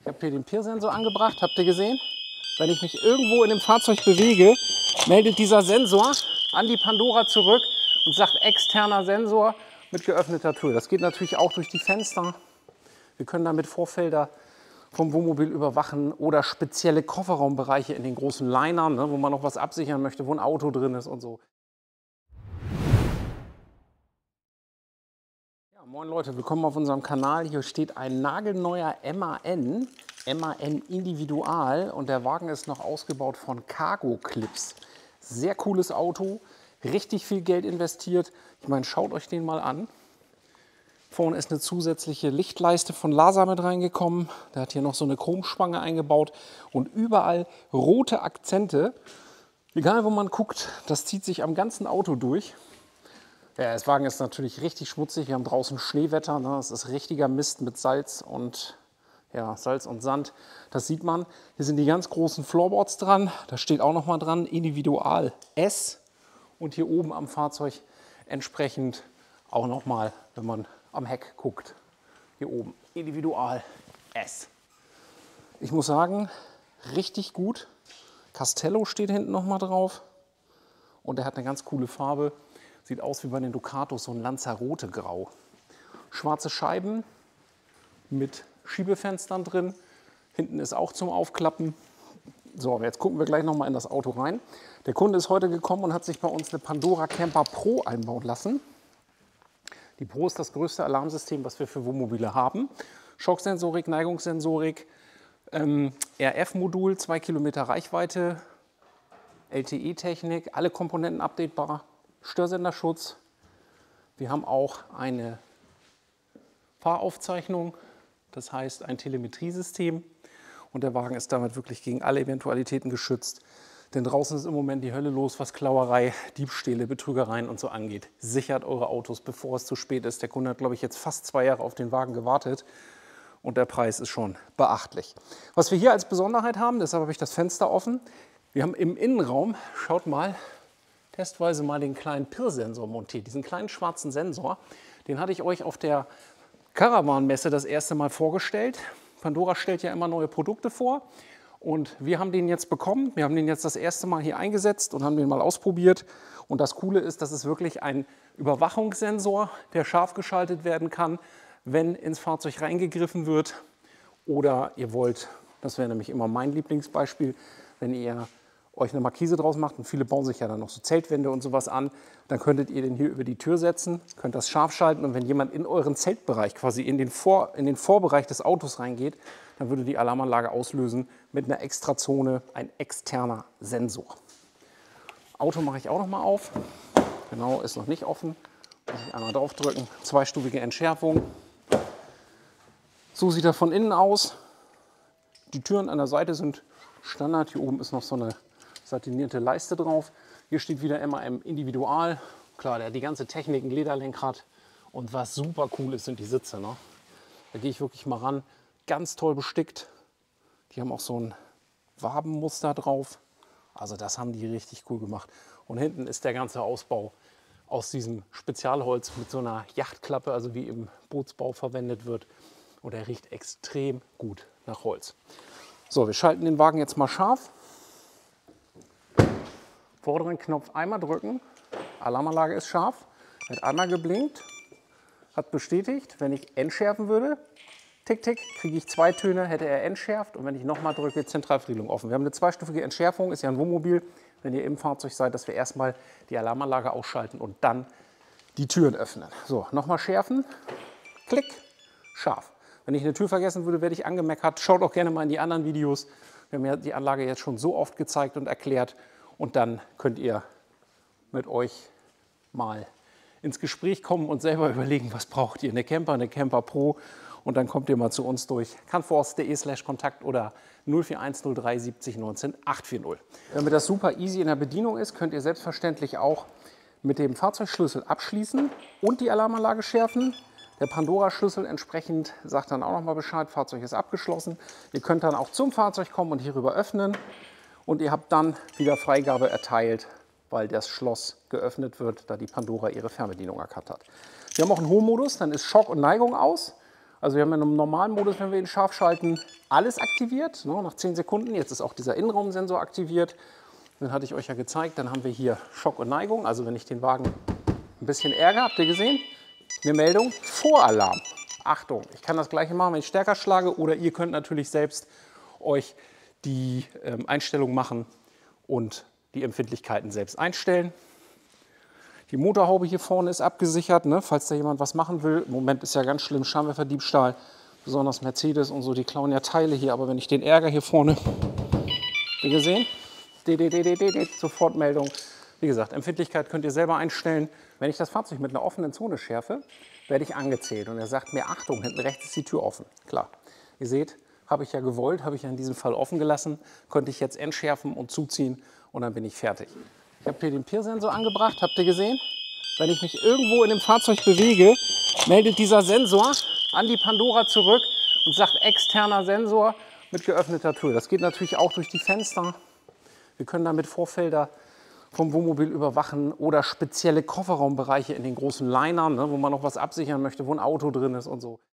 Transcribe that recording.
habe hier den Peersensor angebracht, habt ihr gesehen? Wenn ich mich irgendwo in dem Fahrzeug bewege, meldet dieser Sensor an die Pandora zurück und sagt externer Sensor mit geöffneter Tür. Das geht natürlich auch durch die Fenster. Wir können damit Vorfelder vom Wohnmobil überwachen oder spezielle Kofferraumbereiche in den großen Linern, ne, wo man noch was absichern möchte, wo ein Auto drin ist und so. Ja, moin Leute, willkommen auf unserem Kanal. Hier steht ein nagelneuer MAN Individual und der Wagen ist noch ausgebaut von Cargo Clips. Sehr cooles Auto, richtig viel Geld investiert. Ich meine, schaut euch den mal an. Vorne ist eine zusätzliche Lichtleiste von Lasa mit reingekommen. Der hat hier noch so eine Chromspange eingebaut und überall rote Akzente. Egal wo man guckt, das zieht sich am ganzen Auto durch. Ja, das Wagen ist natürlich richtig schmutzig. Wir haben draußen Schneewetter. Ne? Das ist richtiger Mist mit Salz und Sand. Das sieht man. Hier sind die ganz großen Floorboards dran. Da steht auch noch mal dran Individual S. Und hier oben am Fahrzeug entsprechend auch noch mal, wenn man am Heck guckt, hier oben Individual S. Ich muss sagen, richtig gut. Castello steht hinten noch mal drauf und er hat eine ganz coole Farbe. Sieht aus wie bei den Ducatos, so ein Lanzarote Grau. Schwarze Scheiben mit Schiebefenstern drin. Hinten ist auch zum Aufklappen. So, jetzt gucken wir gleich noch mal in das Auto rein. Der Kunde ist heute gekommen und hat sich bei uns eine Pandora Camper Pro einbauen lassen. Die Pro ist das größte Alarmsystem, was wir für Wohnmobile haben. Schocksensorik, Neigungssensorik, RF-Modul, 2 Kilometer Reichweite, LTE-Technik, alle Komponenten updatebar, Störsenderschutz. Wir haben auch eine Fahraufzeichnung, das heißt ein Telemetriesystem. Und der Wagen ist damit wirklich gegen alle Eventualitäten geschützt. Denn draußen ist im Moment die Hölle los, was Klauerei, Diebstähle, Betrügereien und so angeht. Sichert eure Autos, bevor es zu spät ist. Der Kunde hat, glaube ich, jetzt fast 2 Jahre auf den Wagen gewartet. Und der Preis ist schon beachtlich. Was wir hier als Besonderheit haben, deshalb habe ich das Fenster offen. Wir haben im Innenraum, schaut mal, testweise mal den kleinen Peersensor montiert. Diesen kleinen schwarzen Sensor, den hatte ich euch auf der Caravan-Messe das erste Mal vorgestellt. Pandora stellt ja immer neue Produkte vor. Und wir haben den jetzt bekommen. Wir haben den jetzt das erste Mal hier eingesetzt und haben den mal ausprobiert. Und das Coole ist, das ist wirklich ein Überwachungssensor, der scharf geschaltet werden kann, wenn ins Fahrzeug reingegriffen wird. Oder ihr wollt, das wäre nämlich immer mein Lieblingsbeispiel, wenn ihr euch eine Markise draus macht und viele bauen sich ja dann noch so Zeltwände und sowas an, dann könntet ihr den hier über die Tür setzen, könnt das scharf schalten und wenn jemand in euren Zeltbereich, quasi in den Vorbereich des Autos reingeht, dann würde die Alarmanlage auslösen mit einer Extrazone, ein externer Sensor. Auto mache ich auch noch mal auf. Genau, ist noch nicht offen. Muss ich einmal drauf drücken. Zweistufige Entschärfung. So sieht er von innen aus. Die Türen an der Seite sind Standard. Hier oben ist noch so eine satinierte Leiste drauf. Hier steht wieder MAN Individual. Klar, der hat die ganze Technik, ein Lederlenkrad. Und was super cool ist, sind die Sitze. Ne? Da gehe ich wirklich mal ran. Ganz toll bestickt. Die haben auch so ein Wabenmuster drauf. Also das haben die richtig cool gemacht. Und hinten ist der ganze Ausbau aus diesem Spezialholz mit so einer Yachtklappe, also wie im Bootsbau verwendet wird. Und er riecht extrem gut nach Holz. So, wir schalten den Wagen jetzt mal scharf. Vorderen Knopf einmal drücken. Alarmanlage ist scharf. Wird einmal geblinkt. Hat bestätigt. Wenn ich entschärfen würde, tick, tick, kriege ich 2 Töne, hätte er entschärft. Und wenn ich nochmal drücke, Zentralverriegelung offen. Wir haben eine zweistufige Entschärfung, ist ja ein Wohnmobil. Wenn ihr im Fahrzeug seid, dass wir erstmal die Alarmanlage ausschalten und dann die Türen öffnen. So, nochmal schärfen. Klick, scharf. Wenn ich eine Tür vergessen würde, werde ich angemeckert. Schaut auch gerne mal in die anderen Videos. Wir haben ja die Anlage jetzt schon so oft gezeigt und erklärt. Und dann könnt ihr mit euch mal ins Gespräch kommen und selber überlegen, was braucht ihr. Eine Camper Pro. Und dann kommt ihr mal zu uns durch canforce.de/Kontakt oder 04103 70 19 840. Damit das super easy in der Bedienung ist, könnt ihr selbstverständlich auch mit dem Fahrzeugschlüssel abschließen und die Alarmanlage schärfen. Der Pandora-Schlüssel entsprechend sagt dann auch noch mal Bescheid, Fahrzeug ist abgeschlossen. Ihr könnt dann auch zum Fahrzeug kommen und hierüber öffnen. Und ihr habt dann wieder Freigabe erteilt, weil das Schloss geöffnet wird, da die Pandora ihre Fernbedienung erkannt hat. Wir haben auch einen Hochmodus, dann ist Schock und Neigung aus. Also wir haben in einem normalen Modus, wenn wir ihn scharf schalten, alles aktiviert, ne, nach 10 Sekunden. Jetzt ist auch dieser Innenraumsensor aktiviert. Den hatte ich euch ja gezeigt. Dann haben wir hier Schock und Neigung. Also wenn ich den Wagen ein bisschen ärgere, habt ihr gesehen? Eine Meldung, Voralarm. Achtung, ich kann das gleiche machen, wenn ich stärker schlage, oder ihr könnt natürlich selbst euch die Einstellung machen und die Empfindlichkeiten selbst einstellen. Die Motorhaube hier vorne ist abgesichert, ne, falls da jemand was machen will. Im Moment ist ja ganz schlimm Scheinwerferdiebstahl, besonders Mercedes und so, die klauen ja Teile hier. Aber wenn ich den Ärger hier vorne, habt ihr gesehen? Sofortmeldung. Wie gesagt, Empfindlichkeit könnt ihr selber einstellen. Wenn ich das Fahrzeug mit einer offenen Zone schärfe, werde ich angezählt. Und er sagt mir, Achtung, hinten rechts ist die Tür offen. Klar, ihr seht, habe ich ja gewollt, habe ich ja in diesem Fall offen gelassen. Konnte ich jetzt entschärfen und zuziehen und dann bin ich fertig. Ich habe hier den Peer-Sensor angebracht, habt ihr gesehen? Wenn ich mich irgendwo in dem Fahrzeug bewege, meldet dieser Sensor an die Pandora zurück und sagt externer Sensor mit geöffneter Tür. Das geht natürlich auch durch die Fenster. Wir können damit Vorfelder vom Wohnmobil überwachen oder spezielle Kofferraumbereiche in den großen Linern, ne, wo man noch was absichern möchte, wo ein Auto drin ist und so.